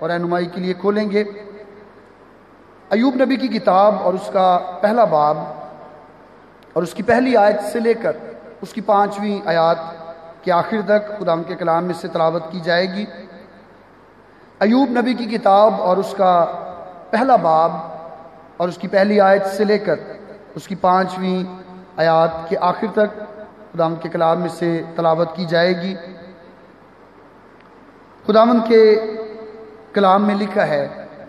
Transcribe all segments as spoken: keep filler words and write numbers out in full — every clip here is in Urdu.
اور رہنمائی کے لیے کھولیں گے ایوب نبی کی کتاب اور اس کا پہلا باب اور اس کی پہلی آیت سے لے کر اس کی پانچویں آیات کے آخر تک خدا کے کلام میں سے تلاوت کی جائے گی۔ ایوب نبی کی کتاب اور اس کا پہلا باب اور اس کی پہلی آیت سے لے کر اس کی پانچویں آیات کے آخر تک خداوند کے کلام میں سے تلاوت کی جائے گی۔ خداوند کے کلام میں لکھا ہے،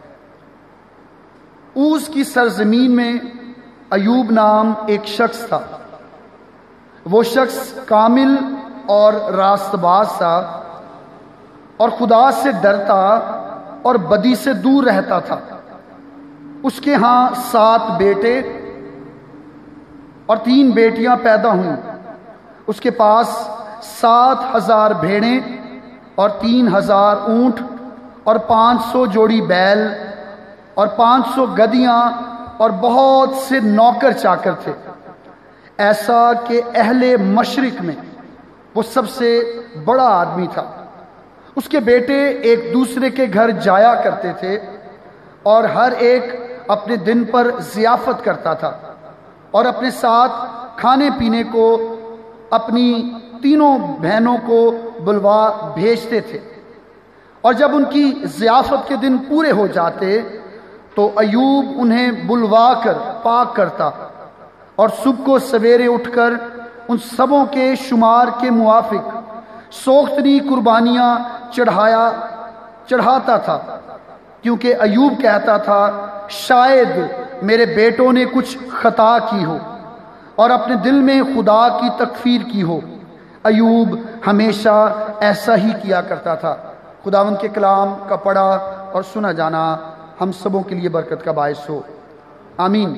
اوز کی سرزمین میں ایوب نام ایک شخص تھا۔ وہ شخص کامل اور راست باز تھا اور خدا سے ڈرتا اور بدی سے دور رہتا تھا۔ اس کے ہاں سات بیٹے اور تین بیٹیاں پیدا ہوئیں۔ اس کے پاس سات ہزار بھیڑیں اور تین ہزار اونٹ اور پانچ سو جوڑی بیل اور پانچ سو گدیاں اور بہت سے نوکر چاکر تھے، ایسا کہ اہل مشرق میں وہ سب سے بڑا آدمی تھا۔ اس کے بیٹے ایک دوسرے کے گھر جایا کرتے تھے اور ہر ایک اپنے دن پر ضیافت کرتا تھا اور اپنے ساتھ کھانے پینے کو اپنی تینوں بہنوں کو بلوا بھیجتے تھے، اور جب ان کی ضیافت کے دن پورے ہو جاتے تو ایوب انہیں بلوا کر پاک کرتا اور صبح کو سویرے اٹھ کر ان سبوں کے شمار کے موافق سوختنی قربانیاں چڑھایا چڑھاتا تھا، کیونکہ ایوب کہتا تھا شاید میرے بیٹوں نے کچھ خطا کی ہو اور اپنے دل میں خدا کی تکفیر کی ہو۔ ایوب ہمیشہ ایسا ہی کیا کرتا تھا۔ خداوند کے کلام کا پڑھا اور سنا جانا ہم سبوں کے لیے برکت کا باعث ہو، آمین۔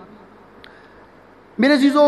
میرے عزیزو،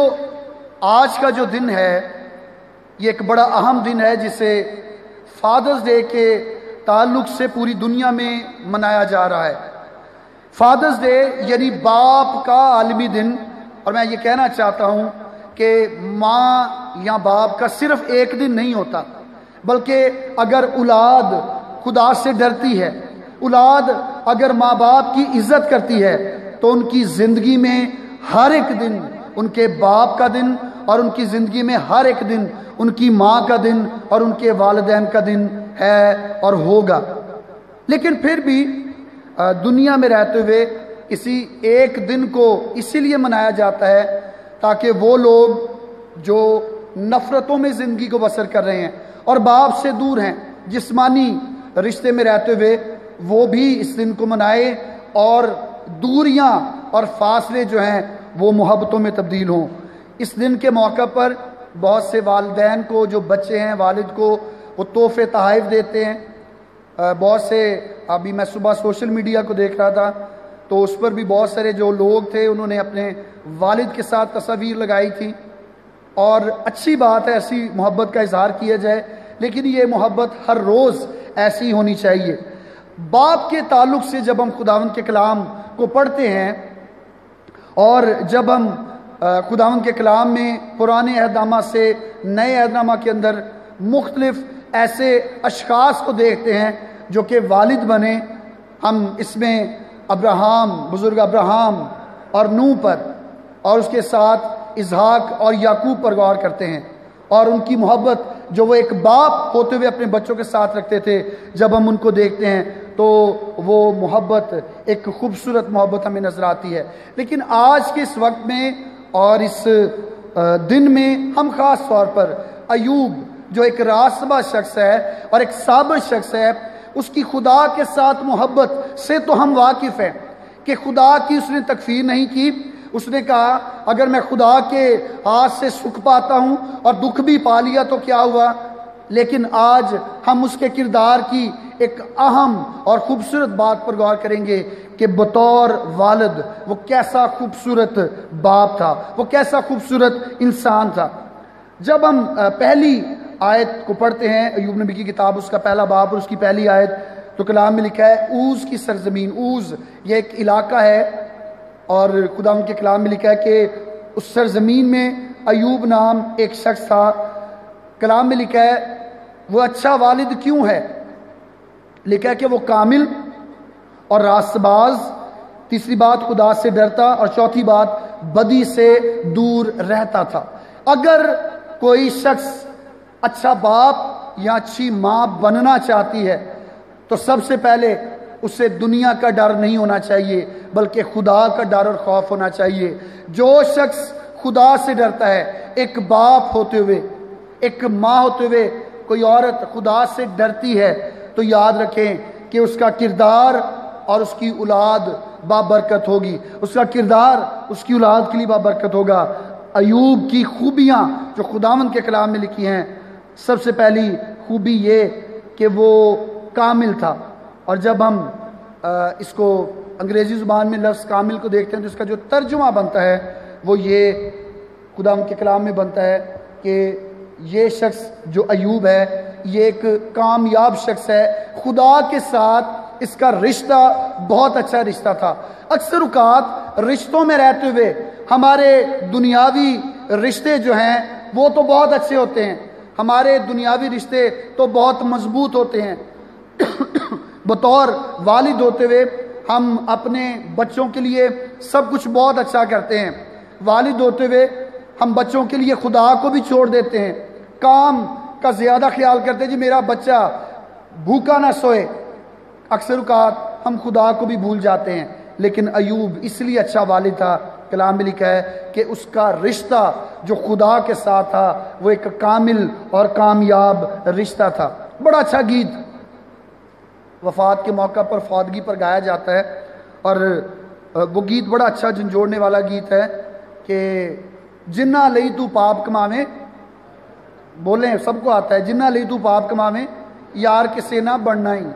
آج کا جو دن ہے یہ ایک بڑا اہم دن ہے جسے فادرز ڈے کے تعلق سے پوری دنیا میں منایا جا رہا ہے۔ فادرز ڈے یعنی باپ کا عالمی دن، اور میں یہ کہنا چاہتا ہوں کہ ماں یا باپ کا صرف ایک دن نہیں ہوتا، بلکہ اگر اولاد خدا سے ڈرتی ہے، اولاد اگر ماں باپ کی عزت کرتی ہے تو ان کی زندگی میں ہر ایک دن ان کے باپ کا دن، اور ان کی زندگی میں ہر ایک دن ان کی ماں کا دن اور ان کے والدین کا دن ہے اور ہوگا۔ لیکن پھر بھی دنیا میں رہتے ہوئے اسی ایک دن کو اسی لیے منایا جاتا ہے تاکہ وہ لوگ جو نفرتوں میں زندگی کو بسر کر رہے ہیں اور باپ سے دور ہیں، جسمانی رشتے میں رہتے ہوئے، وہ بھی اس دن کو منائے اور دوریاں اور فاصلے جو ہیں وہ محبتوں میں تبدیل ہوں۔ اس دن کے موقع پر بہت سے والدین کو، جو بچے ہیں، والد کو وہ تحفے تحائف دیتے ہیں۔ بہت سے، ابھی میں صبح سوشل میڈیا کو دیکھ رہا تھا تو اس پر بھی بہت سارے جو لوگ تھے انہوں نے اپنے والد کے ساتھ تصاویر لگائی تھی، اور اچھی بات ہے ایسی محبت کا اظہار کیا جائے، لیکن یہ محبت ہر روز ایسی ہونی چاہیے۔ باپ کے تعلق سے جب ہم خداوند کے کلام کو پڑھتے ہیں اور جب ہم خداوند کے کلام میں پرانے عہد نامہ سے نئے عہد نامہ کے اندر مختلف ایسے اشخاص کو دیکھتے ہیں جو کہ والد بنے، ہم اس میں ابراہم، بزرگ ابراہم اور نوح پر، اور اس کے ساتھ اسحاق اور یعقوب پر غور کرتے ہیں، اور ان کی محبت جو وہ ایک باپ ہوتے ہوئے اپنے بچوں کے ساتھ رکھتے تھے، جب ہم ان کو دیکھتے ہیں تو وہ محبت ایک خوبصورت محبت ہمیں نظر آتی ہے۔ لیکن آج کے اس وقت میں اور اس دن میں ہم خاص طور پر ایوب جو ایک راستباز شخص ہے اور ایک صابر شخص ہے، اس کی خدا کے ساتھ محبت سے تو ہم واقف ہیں کہ خدا کی اس نے تکفیر نہیں کی۔ اس نے کہا اگر میں خدا کے ہاتھ سے سکھ پاتا ہوں اور دکھ بھی پا لیا تو کیا ہوا، لیکن آج ہم اس کے کردار کی ایک اہم اور خوبصورت بات پر غور کریں گے کہ بطور والد وہ کیسا خوبصورت باپ تھا، وہ کیسا خوبصورت انسان تھا۔ جب ہم پہلی آیت کو پڑھتے ہیں ایوب نبی کی کتاب، اس کا پہلا باب اور اس کی پہلی آیت، تو کلام میں لکھا ہے اوز کی سرزمین۔ اوز یہ ایک علاقہ ہے، اور خدا ان کے کلام میں لکھا ہے کہ اس سرزمین میں ایوب نام ایک شخص تھا۔ کلام میں لکھا ہے وہ اچھا والد کیوں ہے، لکھا ہے کہ وہ کامل اور راست باز، تیسری بات خدا سے ڈرتا، اور چوتھی بات بدی سے دور رہتا تھا۔ اگر کوئی شخص اچھا باپ یا اچھی ماں بننا چاہتی ہے تو سب سے پہلے اسے دنیا کا ڈر نہیں ہونا چاہیے بلکہ خدا کا ڈر اور خوف ہونا چاہیے۔ جو شخص خدا سے ڈرتا ہے، ایک باپ ہوتے ہوئے، ایک ماں ہوتے ہوئے کوئی عورت خدا سے ڈرتی ہے، تو یاد رکھیں کہ اس کا کردار اور اس کی اولاد بابرکت ہوگی، اس کا کردار اس کی اولاد کے لیے بابرکت ہوگا۔ ایوب کی خوبیاں جو خداوند کے کلام میں لکھی ہیں، سب سے پہلی خوبی یہ کہ وہ کامل تھا، اور جب ہم اس کو انگریزی زبان میں لفظ کامل کو دیکھتے ہیں تو اس کا جو ترجمہ بنتا ہے وہ یہ خداوند کے کلام میں بنتا ہے کہ یہ شخص جو ایوب ہے یہ ایک کامیاب شخص ہے، خدا کے ساتھ اس کا رشتہ بہت اچھا رشتہ تھا۔ اکثر اوقات رشتوں میں رہتے ہوئے ہمارے دنیاوی رشتے جو ہیں وہ تو بہت اچھے ہوتے ہیں، ہمارے دنیاوی رشتے تو بہت مضبوط ہوتے ہیں۔ بطور والد ہوتے ہوئے ہم اپنے بچوں کے لیے سب کچھ بہت اچھا کرتے ہیں، والد ہوتے ہوئے ہم بچوں کے لیے خدا کو بھی چھوڑ دیتے ہیں، کام کا زیادہ خیال کرتے ہیں جی میرا بچہ بھوکا نہ سوئے، اکثر اوقات ہم خدا کو بھی بھول جاتے ہیں۔ لیکن ایوب اس لیے اچھا والد تھا، کلام میں لکھا ہے کہ اس کا رشتہ جو خدا کے ساتھ تھا وہ ایک کامل اور کامیاب رشتہ تھا۔ بڑا اچھا گیت وفات کے موقع پر، فوتگی پر گایا جاتا ہے، اور وہ گیت بڑا اچھا جھنجھوڑنے والا گیت ہے کہ جنہ لئی تو پاپ کماویں، بولیں سب کو آتا ہے، جنہ لئی تو پاپ کماویں یار کسے نہ بڑھنا ہی۔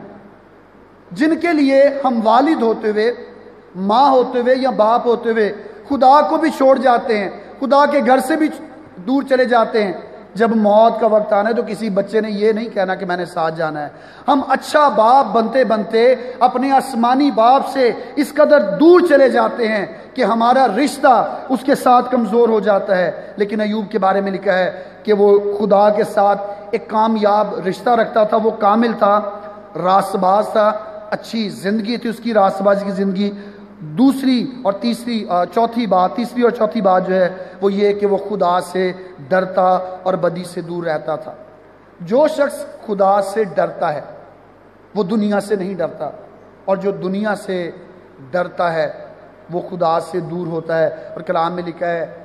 جن کے لیے ہم والد ہوتے ہوئے، ماں ہوتے ہوئے یا باپ ہوتے ہوئے خدا کو بھی چھوڑ جاتے ہیں، خدا کے گھر سے بھی دور چلے جاتے ہیں، جب موت کا وقت آنا ہے تو کسی بچے نے یہ نہیں کہنا کہ میں نے ساتھ جانا ہے۔ ہم اچھا باپ بنتے بنتے اپنے آسمانی باپ سے اس قدر دور چلے جاتے ہیں کہ ہمارا رشتہ اس کے ساتھ کمزور ہو جاتا ہے۔ لیکن ایوب کے بارے میں لکھا ہے کہ وہ خدا کے ساتھ ایک کامیاب رشتہ رکھتا تھا، وہ کامل تھا، راست باز تھا، اچھی زندگی تھی اس کی، راست بازی کی زندگی۔ دوسری اور تیسری چوتھی بات تیسری اور چوتھی بات جو ہے وہ یہ کہ وہ خدا سے ڈرتا اور بدی سے دور رہتا تھا۔ جو شخص خدا سے ڈرتا ہے وہ دنیا سے نہیں ڈرتا، اور جو دنیا سے ڈرتا ہے وہ خدا سے دور ہوتا ہے۔ اور کلام میں لکھا ہے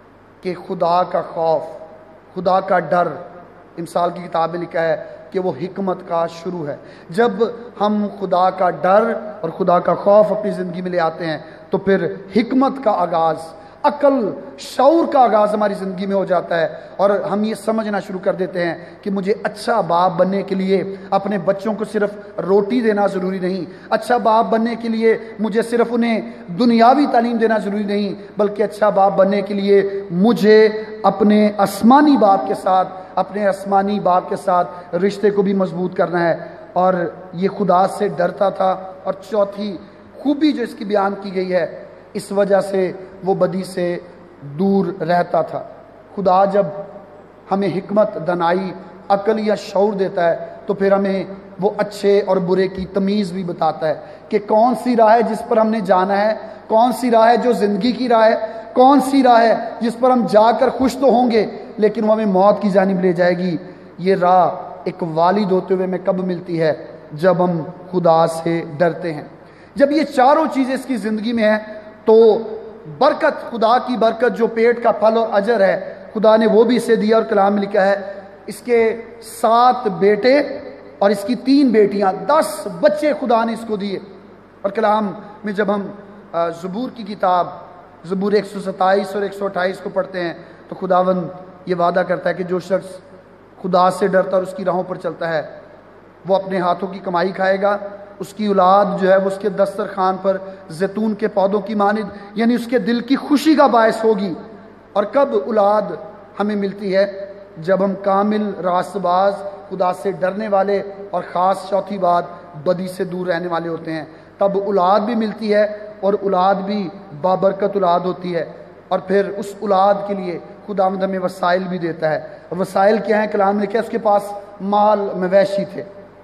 کہ خدا کا خوف، خدا کا ڈر، امثال کی کتاب میں لکھا ہے کہ وہ حکمت کا شروع ہے۔ جب ہم خدا کا ڈر اور خدا کا خوف اپنی زندگی میں لے آتے ہیں تو پھر حکمت کا آغاز، عقل، شعور کا آغاز ہماری زندگی میں ہو جاتا ہے، اور ہم یہ سمجھنا شروع کر دیتے ہیں کہ مجھے اچھا باپ بننے کے لیے اپنے بچوں کو صرف روٹی دینا ضروری نہیں، اچھا باپ بننے کے لیے مجھے صرف انہیں دنیاوی تعلیم دینا ضروری نہیں، بلکہ اچھا باپ بننے کے لیے مجھے اپنے آسمانی باپ کے ساتھ اپنے آسمانی باپ کے ساتھ رشتے کو بھی مضبوط کرنا ہے۔ اور یہ خدا سے ڈرتا تھا۔ اور چوتھی خوبی جو اس کی بیان کی گئی ہے، اس وجہ سے وہ بدی سے دور رہتا تھا۔ خدا جب ہمیں حکمت، دانائی، عقل یا شعور دیتا ہے تو پھر ہمیں وہ اچھے اور برے کی تمیز بھی بتاتا ہے کہ کون سی راہ ہے جس پر ہم نے جانا ہے، کون سی راہ ہے جو زندگی کی راہ ہے، کون سی راہ ہے جس پر ہم جا کر خوش تو ہوں گے لیکن وہ ہمیں موت کی جانب لے جائے گی۔ یہ راہ ایک والد ہوتے ہوئے میں کب ملتی ہے؟ جب ہم خدا سے ڈرتے ہیں۔ جب یہ چاروں چیزیں اس کی زندگی میں ہیں تو برکت، خدا کی برکت جو پیٹ کا پھل اور اجر ہے، خدا نے وہ بھی اسے دیا۔ اور کلام میں لکھا ہے اس کے سات بیٹے اور اس کی تین بیٹیاں، دس بچے خدا نے اس کو دیے۔ اور کلام میں جب ہم زبور کی کتاب زبور ایک سو ستائیس اور ایک سو اٹھائیس کو پڑھتے ہیں تو خداوند یہ وعدہ کرتا ہے کہ جو شخص خدا سے ڈرتا اور اس کی راہوں پر چلتا ہے وہ اپنے ہاتھوں کی کمائی کھائے گا، اس کی اولاد جو ہے وہ اس کے دسترخوان پر زیتون کے پودوں کی مانند، یعنی اس کے دل کی خوشی کا باعث ہوگی۔ اور کب اولاد ہمیں ملتی ہے؟ جب ہم کامل، راست باز، خدا سے ڈرنے والے، اور خاص چوتھی بات بدی سے دور رہنے والے ہوتے ہیں، تب اولاد بھی ملتی ہے، اور اولاد بھی بابرکت اولاد ہوتی ہے۔ اور پھر اس اولاد کے لیے خداوند ہمیں وسائل بھی دیتا ہے۔ اور وسائل کیا ہیں؟ کلام نے کیا؟ اس کے پاس مال مویشی تھے،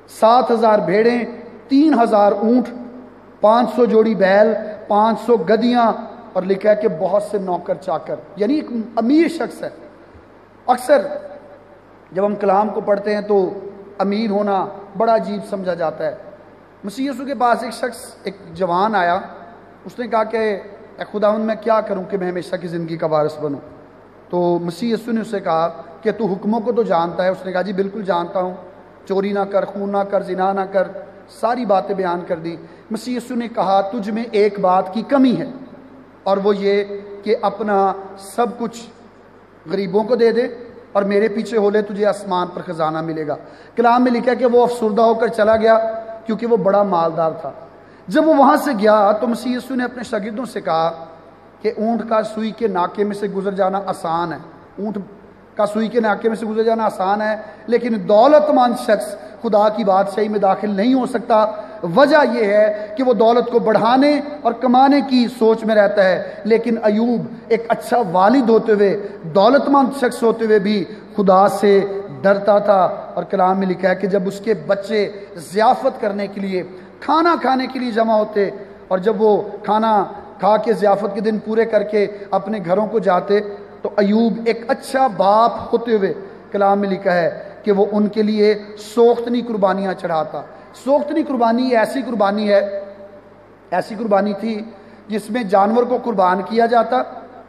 سات ہزار بھیڑیں، تین ہزار اونٹ، پانچ سو جوڑی بیل، پانچ سو گدیاں، اور لکھا ہے کہ بہت سے نوکر چاکر، یعنی ایک امیر شخص ہے۔ اکثر جب ہم کلام کو پڑھتے ہیں تو امیر ہونا بڑا عجیب سمجھا جاتا ہے۔ مسیح یسوع کے پاس ایک شخص، ایک جوان آیا، اس نے کہا کہ اے خداوند میں کیا کروں کہ میں ہمیشہ کی زندگی کا وارث بنوں؟ تو مسیح یسوع نے اسے کہا کہ تو حکموں کو تو جانتا ہے؟ اس نے کہا جی بالکل جانتا ہوں، چوری نہ کر، خون نہ کر، زنا نہ کر، ساری باتیں بیان کر دی۔ مسیح یسوع نے کہا تجھ میں ایک بات کی کمی ہے، اور وہ یہ کہ اپنا سب کچھ غریبوں کو دے دے اور میرے پیچھے ہو لے، تجھے آسمان پر خزانہ ملے گا۔ کلام میں لکھا کہ وہ افسردہ ہو کر چلا گیا کیونکہ وہ بڑا مالدار تھا۔ جب وہ وہاں سے گیا تو مسیح یسوع نے اپنے شاگردوں سے کہا کہ اونٹ کا سوئی کے ناکے میں سے گزر جانا آسان ہے، اونٹ کا سوئی کے ناکے میں سے گزر جانا آسان ہے، لیکن دولت مند شخص خدا کی بادشاہی میں داخل نہیں ہو سکتا۔ وجہ یہ ہے کہ وہ دولت کو بڑھانے اور کمانے کی سوچ میں رہتا ہے، لیکن ایوب ایک اچھا والد ہوتے ہوئے، دولت مند شخص ہوتے ہوئے بھی خدا سے ڈرتا تھا۔ اور کلام میں لکھا ہے کہ جب اس کے بچے ضیافت کرنے کے لیے، کھانا کھانے کے لیے جمع ہوتے، اور جب وہ کھانا کھا کے ضیافت کے دن پورے کر کے اپنے گھروں کو جاتے، تو ایوب ایک اچھا باپ ہوتے ہوئے کلام میں لکھا ہے کہ وہ ان کے لیے سوختنی قربانیاں چڑھاتا۔ سوختنی قربانی ایسی قربانی ہے، ایسی قربانی تھی جس میں جانور کو قربان کیا جاتا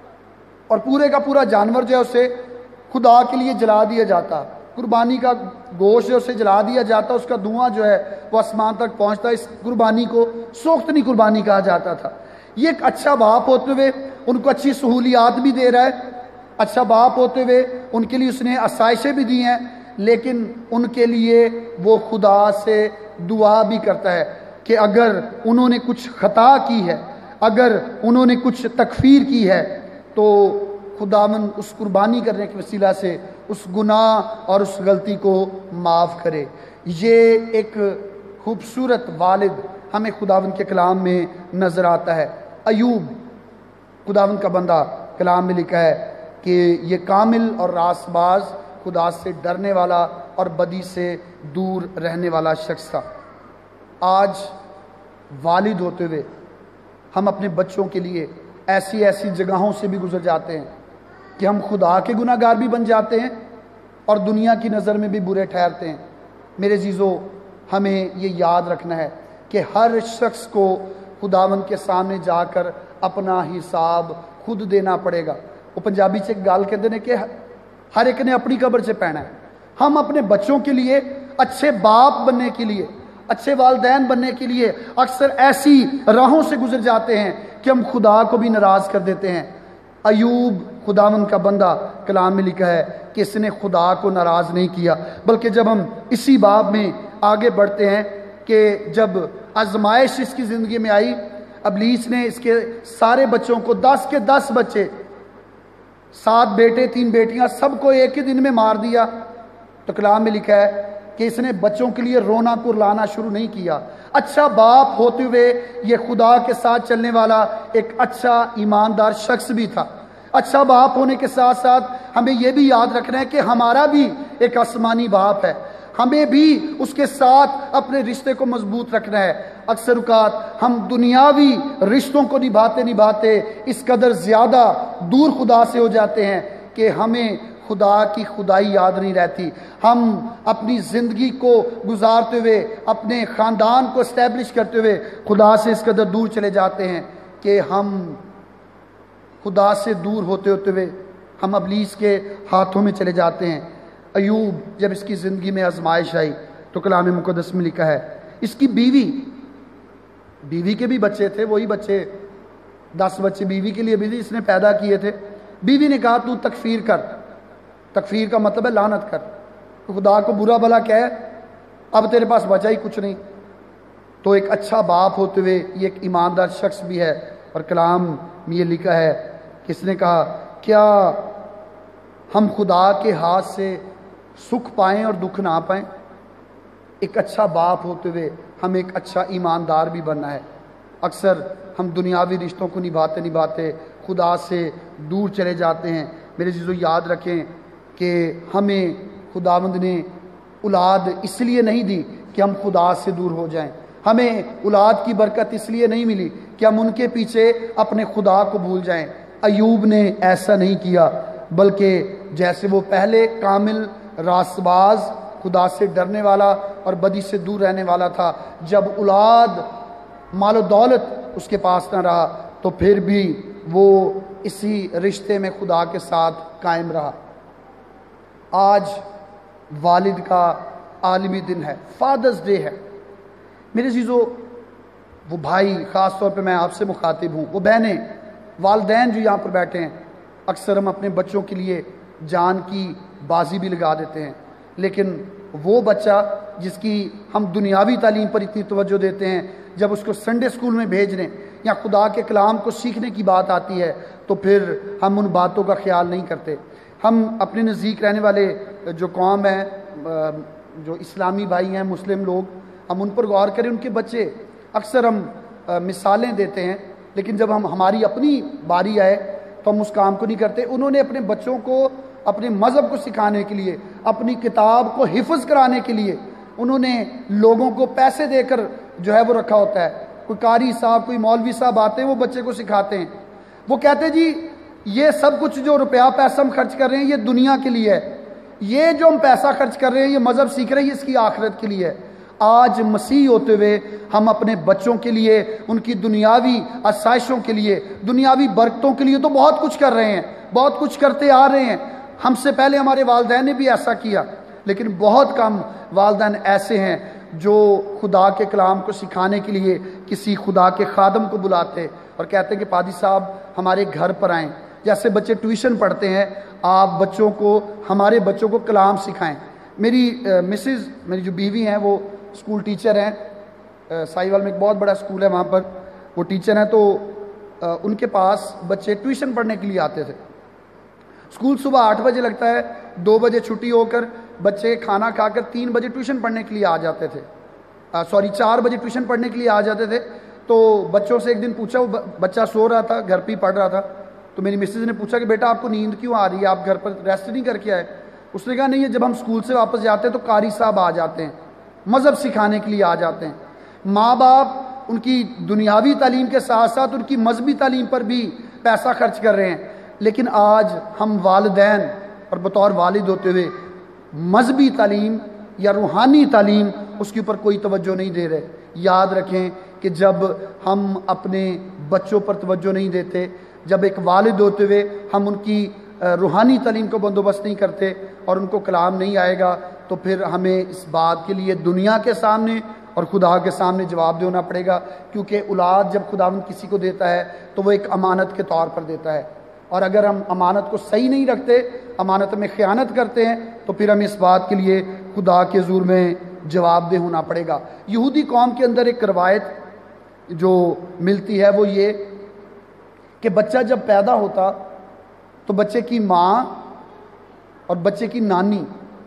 اور پورے کا پورا جانور جو ہے اسے خدا کے لیے جلا دیا جاتا، قربانی کا گوشت جو اسے جلا دیا جاتا، اس کا دھواں جو ہے وہ آسمان تک پہنچتا۔ اس قربانی کو سوختنی قربانی کہا جاتا تھا۔ یہ ایک اچھا باپ ہوتے ہوئے ان کو اچھی سہولیات بھی دے رہا ہے، اچھا باپ ہوتے ہوئے ان کے لیے اس نے آسائشیں بھی دی ہیں، لیکن ان کے لیے وہ خدا سے دعا بھی کرتا ہے کہ اگر انہوں نے کچھ خطا کی ہے، اگر انہوں نے کچھ تکفیر کی ہے، تو خداوند اس قربانی کرنے کے وسیلہ سے اس گناہ اور اس غلطی کو معاف کرے۔ یہ ایک خوبصورت والد ہمیں خداوند کے کلام میں نظر آتا ہے۔ ایوب خداوند کا بندہ، کلام میں لکھا ہے کہ یہ کامل اور راست باز، خدا سے ڈرنے والا اور بدی سے دور رہنے والا شخص تھا۔ آج والد ہوتے ہوئے ہم اپنے بچوں کے لیے ایسی ایسی جگہوں سے بھی گزر جاتے ہیں کہ ہم خدا کے گناہ گار بھی بن جاتے ہیں اور دنیا کی نظر میں بھی برے ٹھہرتے ہیں۔ میرے عزیزو، ہمیں یہ یاد رکھنا ہے کہ ہر شخص کو خداوند کے سامنے جا کر اپنا حساب خود دینا پڑے گا۔ وہ پنجابی سے ایک گال کہتے ہیں کہ ہر ایک نے اپنی قبر سے پہنا ہے۔ ہم اپنے بچوں کے لیے، اچھے باپ بننے کے لیے، اچھے والدین بننے کے لیے اکثر ایسی راہوں سے گزر جاتے ہیں کہ ہم خدا کو بھی ناراض کر دیتے ہیں۔ ایوب خداوند کا بندہ، کلام میں لکھا ہے کہ اس نے خدا کو ناراض نہیں کیا، بلکہ جب ہم اسی باب میں آگے بڑھتے ہیں کہ جب آزمائش اس کی زندگی میں آئی، ابلیس نے اس کے سارے بچوں کو، دس کے دس بچے، سات بیٹے تین بیٹیاں، سب کو ایک ہی دن میں مار دیا۔ تو کلام میں لکھا ہے کہ اس نے بچوں کے لیے رونا کرلانا شروع نہیں کیا۔ اچھا باپ ہوتے ہوئے یہ خدا کے ساتھ چلنے والا ایک اچھا ایماندار شخص بھی تھا۔ اچھا باپ ہونے کے ساتھ ساتھ ہمیں یہ بھی یاد رکھنا ہے کہ ہمارا بھی ایک آسمانی باپ ہے، ہمیں بھی اس کے ساتھ اپنے رشتے کو مضبوط رکھنا ہے۔ اکثر اوقات ہم دنیاوی رشتوں کو نبھاتے نبھاتے اس قدر زیادہ دور خدا سے ہو جاتے ہیں کہ ہمیں خدا کی خدائی یاد نہیں رہتی۔ ہم اپنی زندگی کو گزارتے ہوئے، اپنے خاندان کو اسٹیبلش کرتے ہوئے خدا سے اس قدر دور چلے جاتے ہیں کہ ہم خدا سے دور ہوتے ہوتے ہوئے ہم ابلیس کے ہاتھوں میں چلے جاتے ہیں۔ ایوب جب اس کی زندگی میں آزمائش آئی تو کلام مقدس میں لکھا ہے اس کی بیوی بیوی کے بھی بچے تھے، وہی بچے، دس بچے بیوی کے لیے بھی اس نے پیدا کیے تھے۔ بیوی نے کہا تو تکفیر کر، تکفیر کا مطلب ہے لعنت کر، تو خدا کو برا بھلا کہے، اب تیرے پاس بچا ہی کچھ نہیں۔ تو ایک اچھا باپ ہوتے ہوئے یہ ایک ایماندار شخص بھی ہے، اور کلام میں یہ لکھا ہے کہ اس نے کہا کیا ہم خدا کے ہاتھ سے سکھ پائیں اور دکھ نہ پائیں؟ ایک اچھا باپ ہوتے ہوئے ہمیں ایک اچھا ایماندار بھی بننا ہے۔ اکثر ہم دنیاوی رشتوں کو نبھاتے نبھاتے خدا سے دور چلے جاتے ہیں۔ میرے عزیزو، یاد رکھیں کہ ہمیں خداوند نے اولاد اس لیے نہیں دی کہ ہم خدا سے دور ہو جائیں. ہمیں اولاد کی برکت اس لیے نہیں ملی کہ ہم ان کے پیچھے اپنے خدا کو بھول جائیں. ایوب نے ایسا نہیں کیا، بلکہ جیسے وہ پہلے کامل راست باز، خدا سے ڈرنے والا اور بدی سے دور رہنے والا تھا، جب اولاد مال و دولت اس کے پاس نہ رہا تو پھر بھی وہ اسی رشتے میں خدا کے ساتھ قائم رہا. آج والد کا عالمی دن ہے، فادرز ڈے ہے. میرے عزیزو، وہ بھائی، خاص طور پہ میں آپ سے مخاطب ہوں، وہ بہنیں، والدین جو یہاں پر بیٹھے ہیں، اکثر ہم اپنے بچوں کے لیے جان کی بازی بھی لگا دیتے ہیں، لیکن وہ بچہ جس کی ہم دنیاوی تعلیم پر اتنی توجہ دیتے ہیں، جب اس کو سنڈے اسکول میں بھیجنے یا خدا کے کلام کو سیکھنے کی بات آتی ہے تو پھر ہم ان باتوں کا خیال نہیں کرتے. ہم اپنے نزدیک رہنے والے جو قوم ہیں، جو اسلامی بھائی ہیں، مسلم لوگ، ہم ان پر غور کریں. ان کے بچے، اکثر ہم مثالیں دیتے ہیں، لیکن جب ہم ہماری اپنی باری آئے تو ہم اس کام کو نہیں کرتے. انہوں نے اپنے بچوں کو اپنے مذہب کو سکھانے کے لیے، اپنی کتاب کو حفظ کرانے کے لیے، انہوں نے لوگوں کو پیسے دے کر جو ہے وہ رکھا ہوتا ہے. کوئی قاری صاحب، کوئی مولوی صاحب آتے ہیں، وہ بچے کو سکھاتے ہیں. وہ کہتے ہیں جی یہ سب کچھ جو روپیہ پیسہ ہم خرچ کر رہے ہیں یہ دنیا کے لیے ہے، یہ جو ہم پیسہ خرچ کر رہے ہیں، یہ مذہب سیکھ رہے ہیں، یہ اس کی آخرت کے لیے ہے. آج مسیح ہوتے ہوئے ہم اپنے بچوں کے لیے، ان کی دنیاوی آسائشوں کے لیے، دنیاوی برکتوں کے لیے تو بہت کچھ کر رہے ہیں، بہت کچھ کرتے آ رہے ہیں. ہم سے پہلے ہمارے والدین نے بھی ایسا کیا، لیکن بہت کم والدین ایسے ہیں جو خدا کے کلام کو سکھانے کے لیے کسی خدا کے خادم کو بلاتے اور کہتے ہیں کہ پادری صاحب ہمارے گھر پر آئیں. جیسے بچے ٹیوشن پڑھتے ہیں، آپ بچوں کو، ہمارے بچوں کو کلام سکھائیں. میری مسز، میری جو بیوی ہیں، وہ اسکول ٹیچر ہیں. سائیوال میں ایک بہت بڑا اسکول ہے، وہاں پر وہ ٹیچر ہیں. تو ان کے پاس بچے ٹیوشن پڑھنے کے لیے آتے تھے. اسکول صبح آٹھ بجے لگتا ہے، دو بجے چھٹی ہو کر بچے کھانا کھا کر تین بجے ٹیوشن پڑھنے کے لیے آ جاتے تھے. سوری چار بجے ٹیوشن پڑھنے کے لیے آ جاتے تھے. تو بچوں سے ایک دن پوچھا، وہ بچہ سو رہا تھا، گھر پہ ہی پڑھ رہا تھا. تو میری مسز نے پوچھا کہ بیٹا آپ کو نیند کیوں آ رہی ہے، آپ گھر پر ریسٹ نہیں کر کے آئے؟ اس نے کہا نہیں، جب ہم اسکول سے واپس جاتے ہیں تو قاری صاحب آ جاتے ہیں، مذہب سکھانے کے لیے آ جاتے ہیں. ماں باپ ان کی دنیاوی تعلیم کے ساتھ ساتھ ان کی مذہبی تعلیم پر بھی پیسہ خرچ کر رہے ہیں. لیکن آج ہم والدین اور بطور والد ہوتے ہوئے مذہبی تعلیم یا روحانی تعلیم اس کے اوپر کوئی توجہ نہیں دے رہے. یاد رکھیں کہ جب ہم اپنے بچوں پر توجہ نہیں دیتے، جب ایک والد ہوتے ہوئے ہم ان کی روحانی تعلیم کو بندوبست نہیں کرتے اور ان کو کلام نہیں آئے گا، تو پھر ہمیں اس بات کے لیے دنیا کے سامنے اور خدا کے سامنے جواب دینا پڑے گا. کیونکہ اولاد جب خداوند کسی کو دیتا ہے تو وہ ایک امانت کے طور پر دیتا ہے، اور اگر ہم امانت کو صحیح نہیں رکھتے، امانت میں خیانت کرتے ہیں، تو پھر ہمیں اس بات کے لیے خدا کے حضور میں جواب دہ ہونا پڑے گا. یہودی قوم کے اندر ایک روایت جو ملتی ہے وہ یہ کہ بچہ جب پیدا ہوتا تو بچے کی ماں اور بچے کی نانی،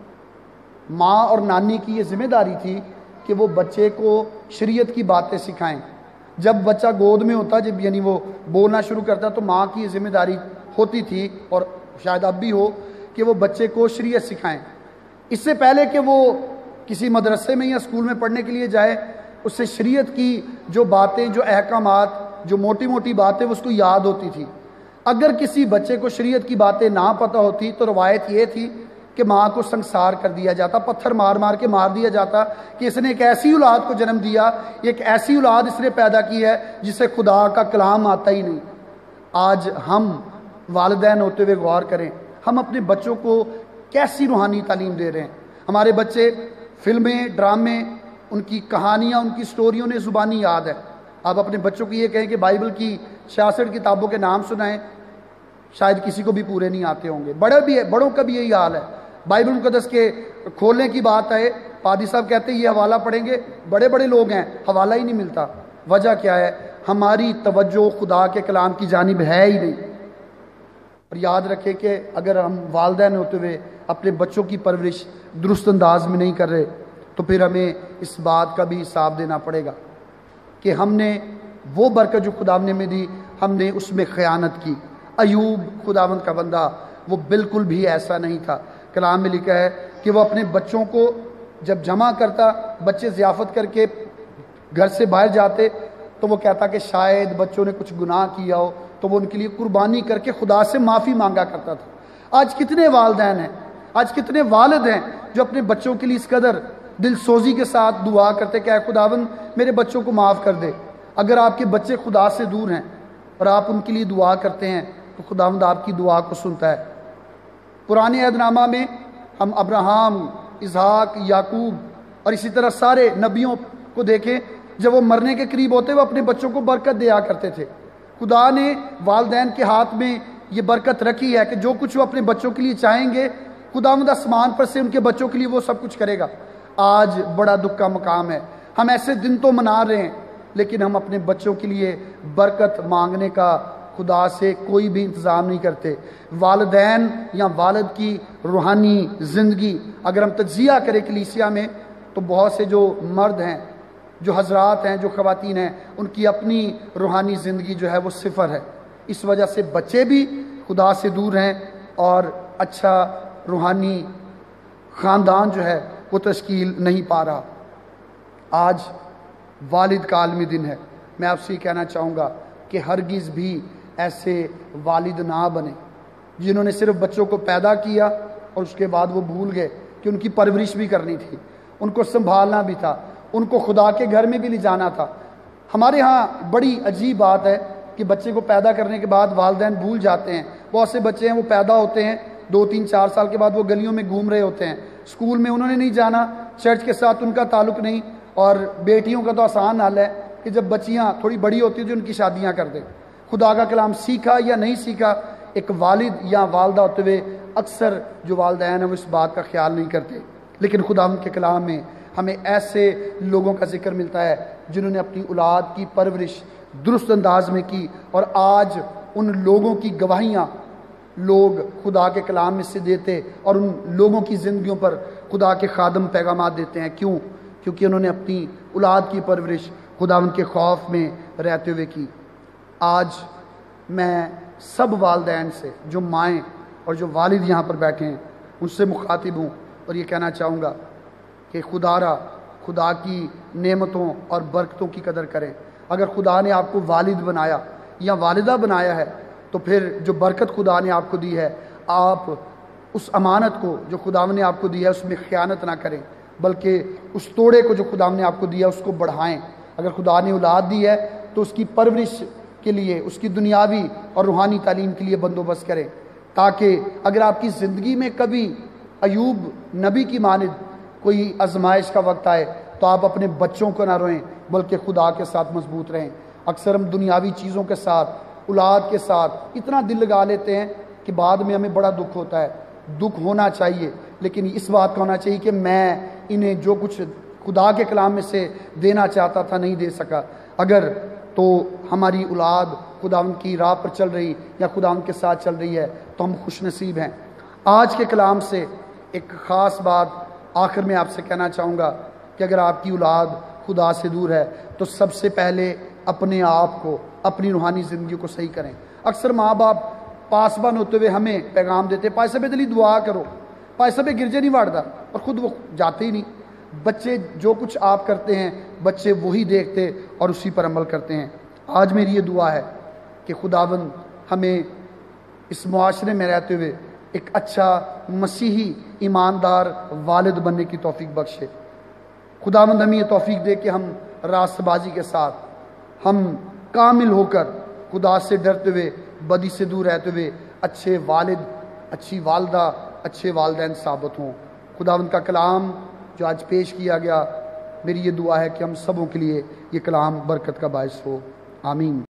ماں اور نانی کی یہ ذمہ داری تھی کہ وہ بچے کو شریعت کی باتیں سکھائیں. جب بچہ گود میں ہوتا، جب یعنی وہ بولنا شروع کرتا، تو ماں کی یہ ذمہ داری ہوتی تھی، اور شاید اب بھی ہو، کہ وہ بچے کو شریعت سکھائیں. اس سے پہلے کہ وہ کسی مدرسے میں یا اسکول میں پڑھنے کے لیے جائے، اس سے شریعت کی جو باتیں، جو احکامات، جو موٹی موٹی باتیں اس کو یاد ہوتی تھی. اگر کسی بچے کو شریعت کی باتیں نہ پتہ ہوتی تو روایت یہ تھی کہ ماں کو سنسار کر دیا جاتا، پتھر مار مار کے مار دیا جاتا کہ اس نے ایک ایسی اولاد کو جنم دیا، ایک ایسی اولاد اس نے پیدا کی ہے جسے خدا کا کلام آتا ہی نہیں. آج ہم والدین ہوتے ہوئے غور کریں، ہم اپنے بچوں کو کیسی روحانی تعلیم دے رہے ہیں. ہمارے بچے فلمیں، ڈرامے، ان کی کہانیاں، ان کی سٹوریوں نے زبانی یاد ہے. آپ اپنے بچوں کو یہ کہیں کہ بائبل کی چھیاسٹھ کتابوں کے نام سنائیں، شاید کسی کو بھی پورے نہیں آتے ہوں گے. بڑے بھی ہے، بڑوں کا بھی یہی حال ہے. بائبل مقدس کے کھولنے کی بات ہے، پادری صاحب کہتے ہیں یہ حوالہ پڑھیں گے، بڑے بڑے لوگ ہیں، حوالہ ہی نہیں ملتا. وجہ کیا ہے؟ ہماری توجہ خدا کے کلام کی جانب ہے ہی نہیں. اور یاد رکھیں کہ اگر ہم والدین ہوتے ہوئے اپنے بچوں کی پرورش درست انداز میں نہیں کر رہے تو پھر ہمیں اس بات کا بھی حساب دینا پڑے گا کہ ہم نے وہ برکت جو خداوند نے ہمیں دی، ہم نے اس میں خیانت کی. ایوب خداوند کا بندہ وہ بالکل بھی ایسا نہیں تھا. کلام میں لکھا ہے کہ وہ اپنے بچوں کو جب جمع کرتا بچے ضیافت کر کے گھر سے باہر جاتے تو وہ کہتا کہ شاید بچوں نے کچھ گناہ کیا ہو، تو وہ ان کے لیے قربانی کر کے خدا سے معافی مانگا کرتا تھا۔ آج کتنے والدین ہیں، آج کتنے والد ہیں جو اپنے بچوں کے لیے اس قدر دل سوزی کے ساتھ دعا کرتے کہ اے خداوند میرے بچوں کو معاف کر دے۔ اگر آپ کے بچے خدا سے دور ہیں اور آپ ان کے لیے دعا کرتے ہیں تو خداوند آپ کی دعا کو سنتا ہے۔ پرانے عہد نامہ میں ہم ابراہم، اسحاق، یعقوب اور اسی طرح سارے نبیوں کو دیکھیں، جب وہ مرنے کے قریب ہوتے وہ اپنے بچوں کو برکت دیا کرتے تھے۔ خدا نے والدین کے ہاتھ میں یہ برکت رکھی ہے کہ جو کچھ وہ اپنے بچوں کے لیے چاہیں گے خداوند آسمان پر سے ان کے بچوں کے لیے وہ سب کچھ کرے گا۔ آج بڑا دکھ کا مقام ہے، ہم ایسے دن تو منا رہے ہیں لیکن ہم اپنے بچوں کے لیے برکت مانگنے کا خدا سے کوئی بھی انتظام نہیں کرتے۔ والدین یا والد کی روحانی زندگی اگر ہم تجزیہ کریں کلیسیا میں تو بہت سے جو مرد ہیں، جو حضرات ہیں، جو خواتین ہیں، ان کی اپنی روحانی زندگی جو ہے وہ صفر ہے۔ اس وجہ سے بچے بھی خدا سے دور ہیں اور اچھا روحانی خاندان جو ہے وہ تشکیل نہیں پا رہا۔ آج والد کا عالمی دن ہے، میں آپ سے یہ کہنا چاہوں گا کہ ہرگز بھی ایسے والد نہ بنے جنہوں نے صرف بچوں کو پیدا کیا اور اس کے بعد وہ بھول گئے کہ ان کی پرورش بھی کرنی تھی، ان کو سنبھالنا بھی تھا، ان کو خدا کے گھر میں بھی لے جانا تھا۔ ہمارے ہاں بڑی عجیب بات ہے کہ بچے کو پیدا کرنے کے بعد والدین بھول جاتے ہیں۔ بہت سے بچے ہیں وہ پیدا ہوتے ہیں، دو تین چار سال کے بعد وہ گلیوں میں گھوم رہے ہوتے ہیں، اسکول میں انہوں نے نہیں جانا، چرچ کے ساتھ ان کا تعلق نہیں، اور بیٹیوں کا تو آسان حال ہے کہ جب بچیاں تھوڑی بڑی ہوتی ہیں تو ان کی شادیاں کر دیں۔ خدا کا کلام سیکھا یا نہیں سیکھا، ایک والد یا والدہ ہوتے ہوئے اکثر جو والدین ہیں وہ اس بات کا خیال نہیں کرتے۔ لیکن خدا ان کے کلام میں ہمیں ایسے لوگوں کا ذکر ملتا ہے جنہوں نے اپنی اولاد کی پرورش درست انداز میں کی، اور آج ان لوگوں کی گواہیاں لوگ خدا کے کلام میں سے دیتے اور ان لوگوں کی زندگیوں پر خدا کے خادم پیغامات دیتے ہیں۔ کیوں؟ کیونکہ انہوں نے اپنی اولاد کی پرورش خدا ان کے خوف میں رہتے ہوئے کی۔ آج میں سب والدین سے، جو مائیں اور جو والد یہاں پر بیٹھے ہیں، ان سے مخاطب ہوں اور یہ کہنا چاہوں گا کہ خدا را خدا کی نعمتوں اور برکتوں کی قدر کریں۔ اگر خدا نے آپ کو والد بنایا یا والدہ بنایا ہے تو پھر جو برکت خدا نے آپ کو دی ہے، آپ اس امانت کو جو خدا نے آپ کو دی ہے اس میں خیانت نہ کریں، بلکہ اس توڑے کو جو خدا نے آپ کو دیا اس کو بڑھائیں۔ اگر خدا نے اولاد دی ہے تو اس کی پرورش کے لیے، اس کی دنیاوی اور روحانی تعلیم کے لیے بندوبست کریں، تاکہ اگر آپ کی زندگی میں کبھی ایوب نبی کی مانند کوئی آزمائش کا وقت آئے تو آپ اپنے بچوں کو نہ روئیں بلکہ خدا کے ساتھ مضبوط رہیں۔ اکثر ہم دنیاوی چیزوں کے ساتھ، اولاد کے ساتھ اتنا دل لگا لیتے ہیں کہ بعد میں ہمیں بڑا دکھ ہوتا ہے۔ دکھ ہونا چاہیے، لیکن اس بات کا ہونا چاہیے کہ میں انہیں جو کچھ خدا کے کلام میں سے دینا چاہتا تھا نہیں دے سکا۔ اگر تو ہماری اولاد خدا ان کی راہ پر چل رہی یا خدا ان کے ساتھ چل رہی ہے تو ہم خوش نصیب ہیں۔ آج کے کلام سے ایک خاص بات آخر میں آپ سے کہنا چاہوں گا کہ اگر آپ کی اولاد خدا سے دور ہے تو سب سے پہلے اپنے آپ کو، اپنی روحانی زندگی کو صحیح کریں۔ اکثر ماں باپ پاسبان ہوتے ہوئے ہمیں پیغام دیتے، پائے صاحب دلی دعا کرو، پائے صاحب گرجے نہیں واڑتا، اور خود وہ جاتے ہی نہیں۔ بچے جو کچھ آپ کرتے ہیں بچے وہی دیکھتے اور اسی پر عمل کرتے ہیں۔ آج میری یہ دعا ہے کہ خداوند ہمیں اس معاشرے میں رہتے ہوئے ایک اچھا مسیحی ایماندار والد بننے کی توفیق بخشے۔ خداوند ہمیں یہ توفیق دے کہ ہم راست بازی کے ساتھ، ہم کامل ہو کر خدا سے ڈرتے ہوئے، بدی سے دور رہتے ہوئے اچھے والد، اچھی والدہ، اچھے والدین ثابت ہوں۔ خداوند کا کلام جو آج پیش کیا گیا، میری یہ دعا ہے کہ ہم سبوں کے لیے یہ کلام برکت کا باعث ہو۔ آمین۔